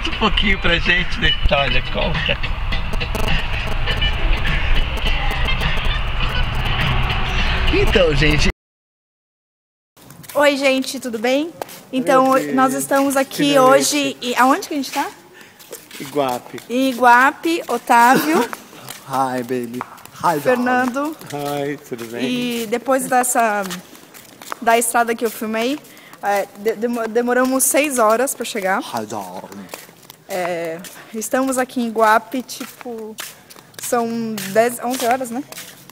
Conta um pouquinho pra gente da história, conta. Então, gente. Oi, gente, tudo bem? Então, nós estamos aqui hoje. Aonde que a gente tá? Iguape. Em Iguape, Otávio. Hi, baby. Hi, Fernando. Hi, tudo bem? E depois da estrada que eu filmei, demoramos 6 horas para chegar. Hi, darling. Estamos aqui em Iguape, tipo, são 11 horas, né?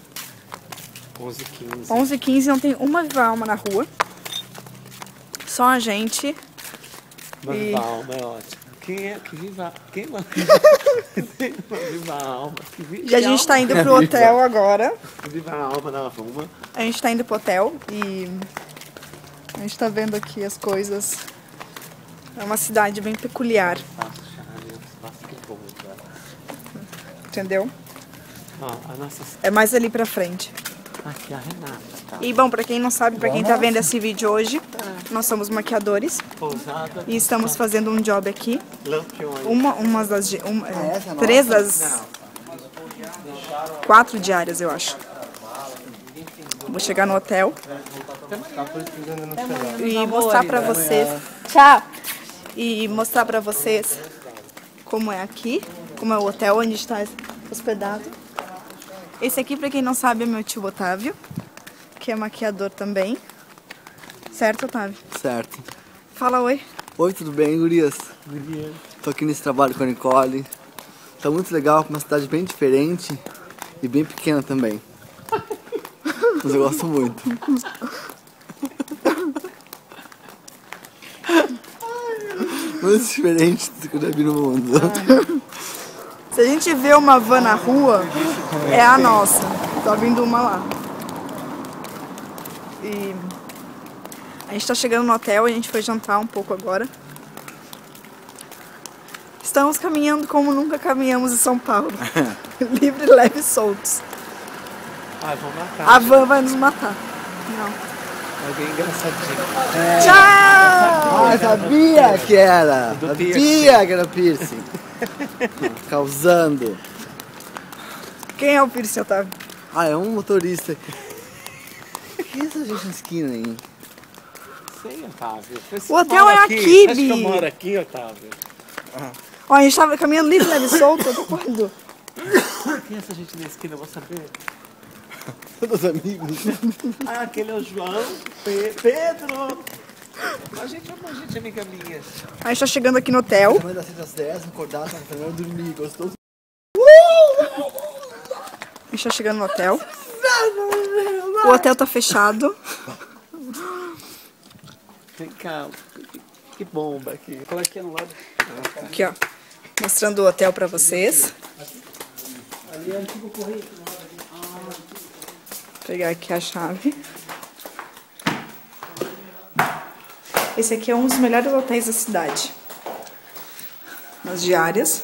11h15. 11h15, não tem uma viva alma na rua. Só a gente. Uma E- viva alma é ótimo. Quem é que viva? Quem é uma viva alma? Que viva E a gente tá indo pro hotel agora. Viva alma na rua. A gente tá indo pro hotel e a gente tá vendo aqui as coisas. É uma cidade bem peculiar, Nossa, que bom, cara. entendeu? Ó, a nossa... É mais ali pra frente. Aqui é a Renata, tá? E bom, pra quem não sabe, pra quem tá vendo esse vídeo hoje, nós somos maquiadores Pousada, e estamos fazendo um job aqui. Lampiões. Três das 4 diárias, eu acho. Vou chegar no hotel e mostrar pra vocês. Tchau! E mostrar pra vocês como é aqui, como é o hotel onde está hospedado. Esse aqui, pra quem não sabe, é meu tio Otávio, que é maquiador também. Certo, Otávio? Certo. Fala oi. Oi, tudo bem, gurias? Tô aqui nesse trabalho com a Nicole. Tá muito legal, uma cidade bem diferente e bem pequena também. Mas eu gosto muito. Muito diferente do que eu já vi no mundo. Se a gente vê uma van na rua, é a nossa. Tá vindo uma lá. E a gente tá chegando no hotel, a gente foi jantar um pouco agora. Estamos caminhando como nunca caminhamos em São Paulo. Livre, leve e soltos. Ah, vou matar. A van vai nos matar. Não. Alguém engraçadinho. Tchau! Ah, sabia que era! Do Sabia que era piercing. Causando. Quem é o piercing, Otávio? Ah, é um motorista. Que essa gente na esquina, hein? Sei, Otávio. O hotel é aqui, Acho que eu Bi. moro aqui, Otávio. Ó, a gente tava caminhando livre, leve e solto. Até quando? Quem é essa gente na esquina? Eu vou saber. Todos amigos. Ah, aquele é o João. Pedro! A gente é amiga minha. A gente tá chegando aqui no hotel. Minha mãe das 6 às 10, acordar, tava treinando, dormir, gostou? A gente tá chegando no hotel. O hotel tá fechado. Vem cá. Que bomba aqui. Qual é que é no lado? Aqui, ó. Mostrando o hotel pra vocês. Vou pegar aqui a chave. Esse aqui é um dos melhores hotéis da cidade. As diárias.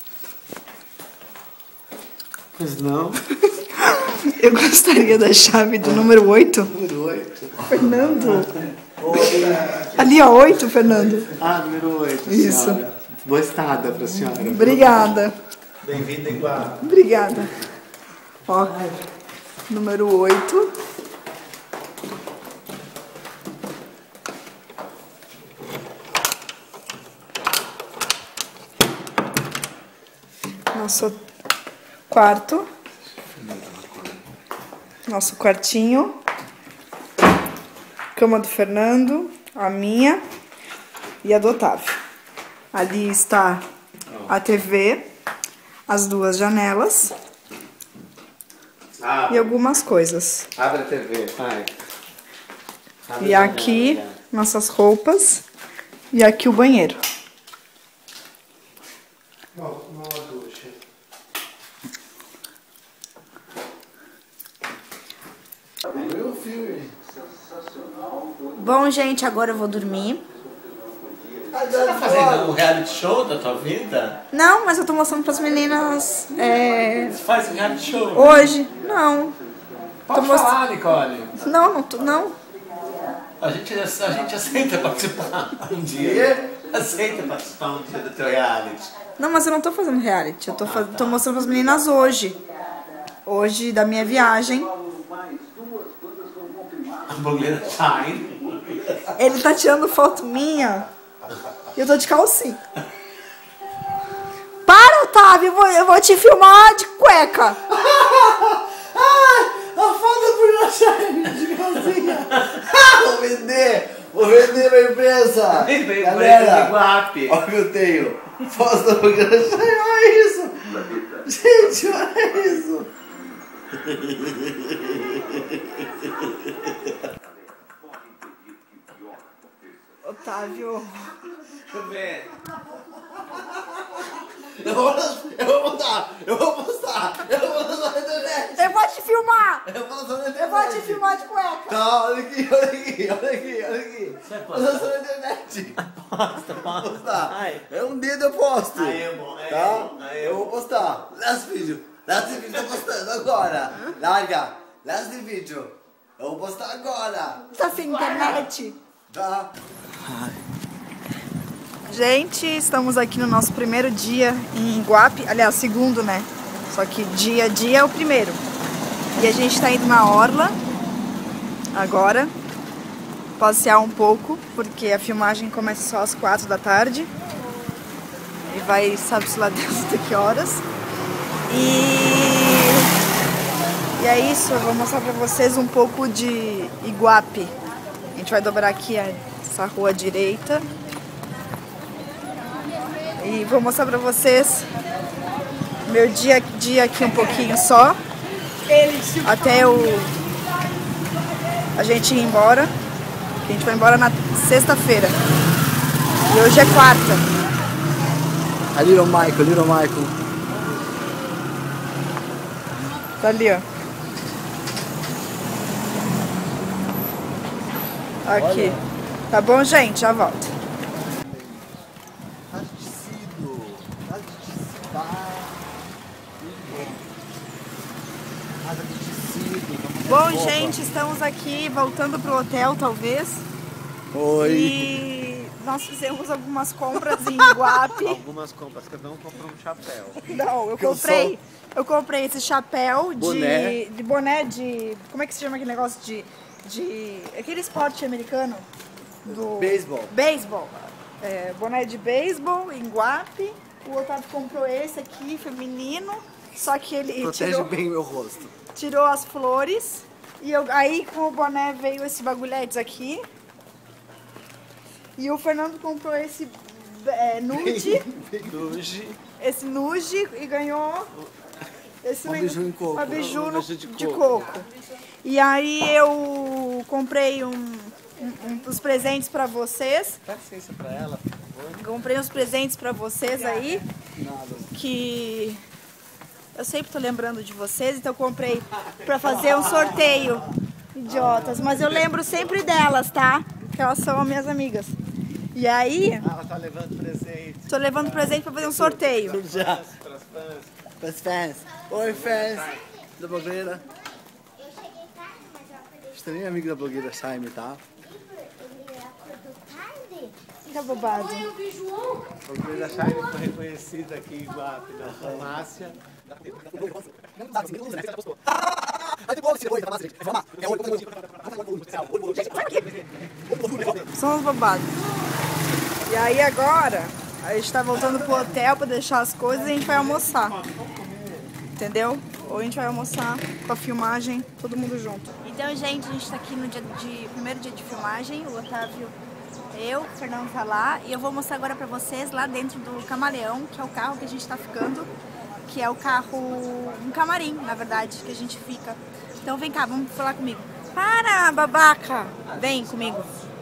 Pois não. Eu gostaria da chave do número 8. Número 8. Fernando. Ali, ó, 8, Fernando. Ah, número 8. Isso. Senhora. Boa estada pra senhora. Obrigada. Bem-vinda, igual. Obrigada. Ó, número 8. Nosso quarto. Nosso quartinho. Cama do Fernando, a minha e a do Otávio. Ali está a TV, as 2 janelas e algumas coisas. Abre a TV, vai. E aqui nossas roupas e aqui o banheiro. Uma ducha. Meu filme. Bom, gente, agora eu vou dormir. Você tá fazendo um reality show da tua vida? Não, mas eu tô mostrando pras meninas Você faz um reality show? hoje. Não. Pode falar, Nicole. Não, não. A gente aceita participar um dia. Aceita participar um dia do teu reality. Não, mas eu não tô fazendo reality. Eu tô mostrando as meninas hoje. Hoje, da minha viagem. A blogueira Shine. Ele tá tirando foto minha. E eu tô de calcinha. Para, Otávio. Eu vou te filmar de cueca. A foto da blogueira Shine de calcinha. Vou vender pra empresa. Galera, olha o que eu tenho. Foto da blogueira Shine, olha isso. Gente, olha isso. Otávio. Deixa eu ver. Eu vou postar na internet. Eu vou te filmar. Eu vou lançar na internet. Eu vou te filmar de cueca. Tá, olha aqui. Você Vou lançar na internet. Posta. Postar. É um dedo eu posto. Aí é bom, Tá? aí é Eu vou postar. Last vídeo, tô postando agora. Larga. Last vídeo. Eu vou postar agora. Tá sem internet. Tá? Gente, estamos aqui no nosso primeiro dia em Iguape. Aliás, segundo, né? Só que dia a dia é o primeiro. E a gente tá indo na orla agora, passear um pouco, porque a filmagem começa só às 4 da tarde. E vai, sabe-se lá Deus de que horas. E é isso, eu vou mostrar pra vocês um pouco de Iguape. A gente vai dobrar aqui essa rua à direita. E vou mostrar pra vocês meu dia a dia aqui um pouquinho só. Até a gente ir embora. A gente vai embora na sexta-feira. E hoje é quarta. A Little Michael. Tá ali, ó. Aqui. Tá bom, gente? Já volto. Bom, gente, estamos aqui voltando pro hotel, talvez. Oi. E nós fizemos algumas compras em Iguape. Algumas compras, cada um comprou um chapéu. Não, eu comprei esse chapéu de boné de... Como é que se chama aquele negócio de aquele esporte americano? Do beisebol. É, boné de beisebol em Iguape. O Otávio comprou esse aqui, feminino. Só que ele protege bem meu rosto. Tirou as flores. E aí com o boné veio esse bagulhetes aqui. E o Fernando comprou esse nude. Esse nude e ganhou esse biju em coco. Uma biju de coco. E aí eu comprei uns presentes pra vocês. Dá licença pra ela, por favor. Comprei uns presentes pra vocês aí. Que eu sempre tô lembrando de vocês, então eu comprei pra fazer um sorteio. Idiotas, mas eu lembro sempre delas, tá? Que elas são minhas amigas. E aí... Ela tá levando presente. Tô levando presente pra fazer um sorteio. Já. Pras fãs. Oi, fãs da blogueira. Eu cheguei tarde, mas eu acordei. Você também é amigo da blogueira Shine, tá? Ele acordou tarde? Fica bobado. Eu vi João. A blogueira Shine foi reconhecida aqui em Iguape, na farmácia. São uns bobados. E aí agora, a gente tá voltando pro hotel pra deixar as coisas e a gente vai almoçar. Entendeu? Ou a gente vai almoçar com a filmagem, todo mundo junto. Então, gente, a gente tá aqui no primeiro dia de filmagem. O Otávio, eu, o Fernando tá lá. E eu vou mostrar agora pra vocês lá dentro do Camaleão, que é o carro que a gente tá ficando. Que é o carro, um camarim, na verdade, que a gente fica. Então vem cá, vamos falar comigo. Para, babaca! Vem comigo.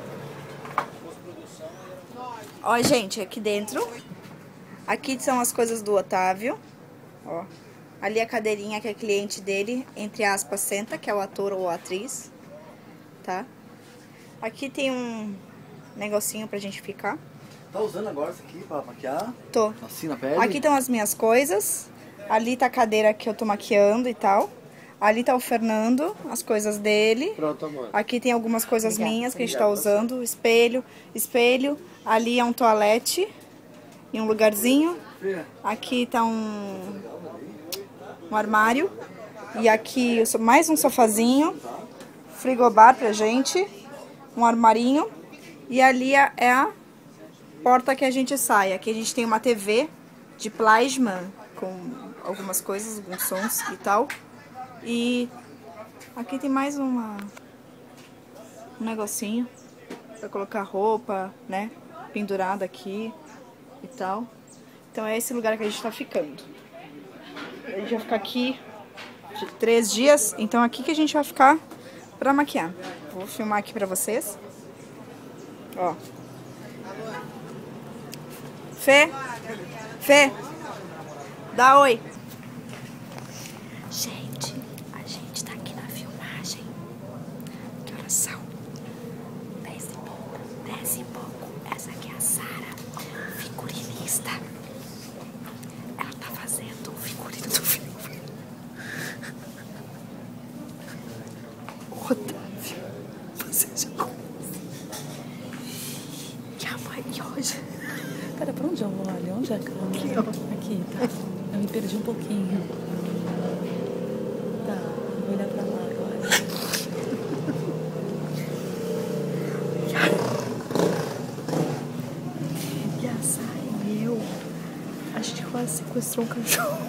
Ó, gente, aqui dentro. Aqui são as coisas do Otávio. Ó. Ali a cadeirinha que é cliente dele, entre aspas, senta, que é o ator ou a atriz. Tá? Aqui tem um negocinho pra gente ficar. Tá usando agora isso aqui pra maquiar? Tô. Assim na pele? Aqui estão as minhas coisas. Ali tá a cadeira que eu tô maquiando e tal. Ali tá o Fernando, as coisas dele. Pronto, amor. Aqui tem algumas coisas minhas que a gente tá usando. Espelho. Ali é um toalete. Em um lugarzinho. Aqui tá um armário. E aqui mais um sofazinho. Frigobar pra gente. Um armarinho. E ali é a porta que a gente sai. Aqui a gente tem uma TV de plasma com algumas coisas, alguns sons e tal. E aqui tem mais um negocinho pra colocar roupa, né? Pendurada aqui e tal. Então é esse lugar que a gente tá ficando. A gente vai ficar aqui de 3 dias. Então aqui que a gente vai ficar pra maquiar. Vou filmar aqui pra vocês. Ó. Fê, dá oi. Gente, a gente tá aqui na filmagem. Que horas são? 10 e pouco. Essa aqui é a Sara, figurinista. Ela tá fazendo o figurino do filme. Otávio, você já conhece. E a mãe hoje... Pera, pra onde eu olho? Onde é a câmera? Aqui, ó. Aqui, tá. Eu me perdi um pouquinho. Tá, vou olhar pra lá agora. E a Sara e eu, a gente quase sequestrou um cachorro.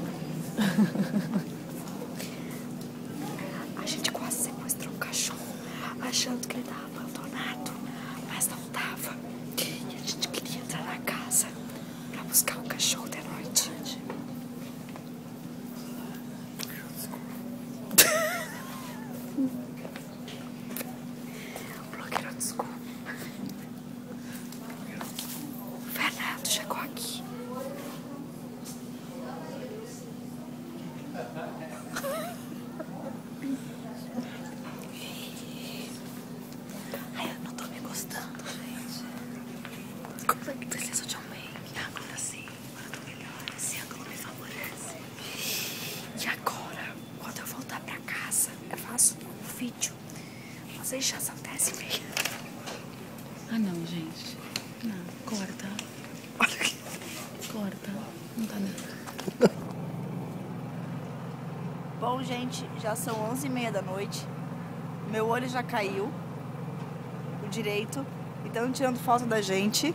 A gente quase sequestrou um cachorro, achando que ele tava abandonado, mas não tava. E a gente queria entrar na casa pra buscar o cachorro de noite. O blogueiro, desculpa. O Fernando chegou aqui. Ai, eu não tô me gostando, gente. Como é que preciso de um make? Agora sim, agora tô melhor. Esse ângulo me favorece. E agora, quando eu voltar pra casa, eu faço um vídeo. Vocês já são 10h30. Ah, não, gente. Não, corta. Olha aqui. Corta. Não tá nada. Bom, gente, já são 11h30 da noite. Meu olho já caiu. O direito. Então, tirando foto da gente.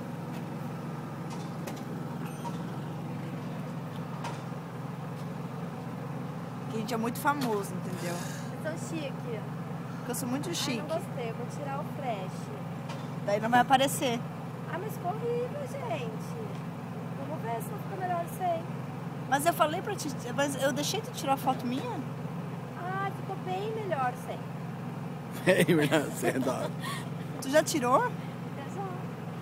Que a gente é muito famoso, entendeu? Tão chique. Porque eu sou muito Ai, chique. não gostei, vou tirar o flash. Daí não vai aparecer. Ah, mas ficou horrível, gente. Vamos ver se não fica melhor isso aí. Mas eu falei pra ti... Mas eu deixei tu tirar foto minha? Ah, ficou bem melhor isso aí. Ei, minha, você é da hora. Tu já tirou? Exato.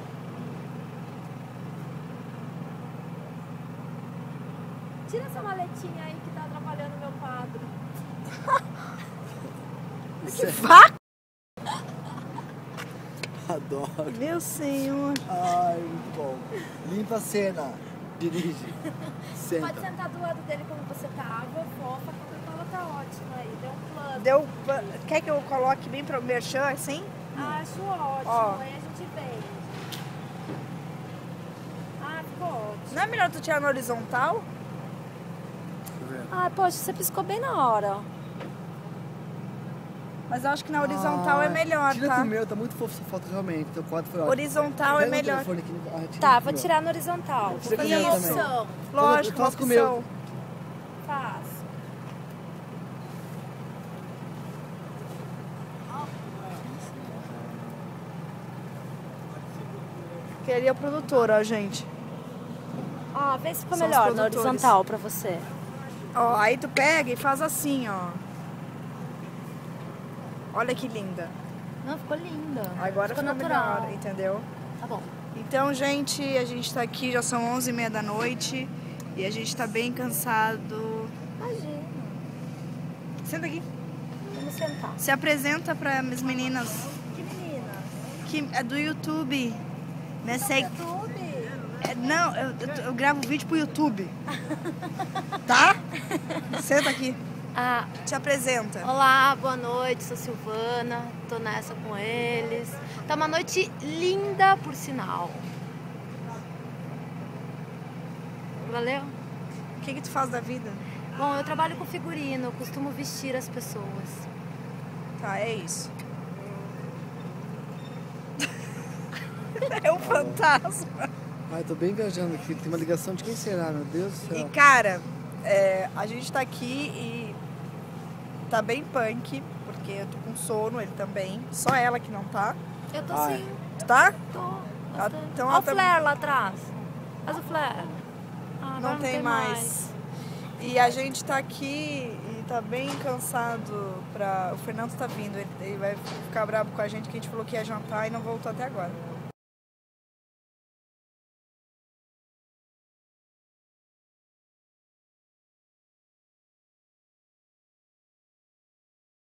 Tira essa maletinha aí que tá atrapalhando meu quadro. Que vaca! Adoro. Meu senhor. Ai, muito bom. Limpa a cena. Dirige. Senta. Pode sentar do lado dele como você tava, fofa, a Coca-Cola tá ótima aí, Deu... Quer que eu coloque bem pro merchan, assim? Acho ótimo, Ó. aí a gente vende. Ah, ficou ótimo. Não é melhor tu tirar na horizontal? Ah, poxa, você piscou bem na hora. Mas eu acho que na horizontal é melhor, Tira tá? com o meu, tá muito fofo essa foto realmente. Teu quadro foi ótimo. Horizontal é Pega o melhor. telefone aqui, tira Tá, com o vou meu. tirar no horizontal. Tira com o Isso. meu também. Opção. Lógico, Faz com o opção. meu. Faz. Que ele é o produtor, ó, gente. Ó, vê se ficou São os melhor na produtores. horizontal pra você. Ó, aí tu pega e faz assim, ó. Olha que linda. Não, ficou linda. Agora ficou ficou natural. melhor, entendeu? Tá bom. Então, gente, a gente tá aqui, já são 11h30 da noite. E a gente tá bem cansado. Imagina. Senta aqui. Vamos sentar. Se apresenta para as meninas Que menina? que é do YouTube. Né? Sei... YouTube. Não, eu gravo vídeo pro YouTube. Tá? Senta aqui. Te apresenta. Olá, boa noite, sou Silvana, tô nessa com eles. Tá uma noite linda, por sinal. Valeu? O que tu faz da vida? Bom, eu trabalho com figurino, eu costumo vestir as pessoas. Tá, é isso. É um fantasma. Ai, tô bem viajando aqui. Tem uma ligação de quem será, meu Deus do céu. E cara, a gente tá aqui e tá bem punk, porque eu tô com sono, ele também. Só ela que não tá. Eu tô Ai. sim, Tu tá? tô. Ah, Bastante. então Olha ela o tá- flare lá atrás. Faz o flare. Agora Não tem mais. E a gente tá aqui e tá bem cansado pra... O Fernando tá vindo, ele vai ficar bravo com a gente que a gente falou que ia jantar e não voltou até agora.